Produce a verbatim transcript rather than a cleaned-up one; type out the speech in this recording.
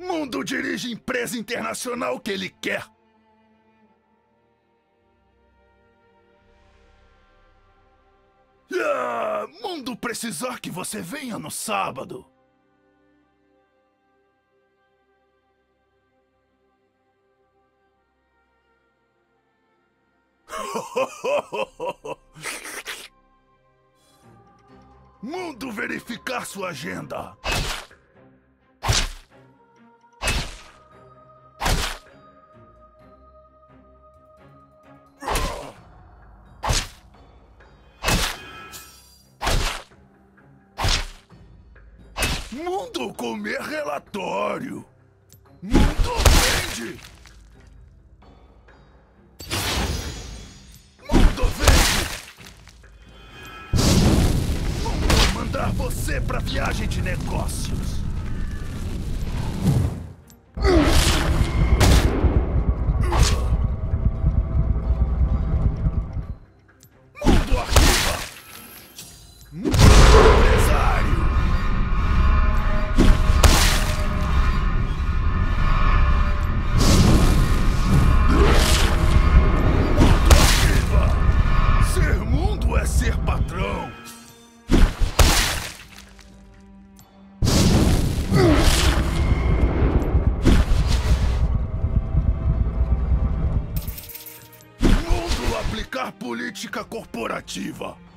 Mundo dirige empresa internacional que ele quer. Ah, Mundo precisar que você venha no sábado. Mundo verificar sua agenda. Mundo comer relatório. Mundo vende. Mundo vende. Mundo mandar você pra viagem de negócios. Mundo arquiva. Mundo empresário. Ser patrão. Mundo aplicar política corporativa.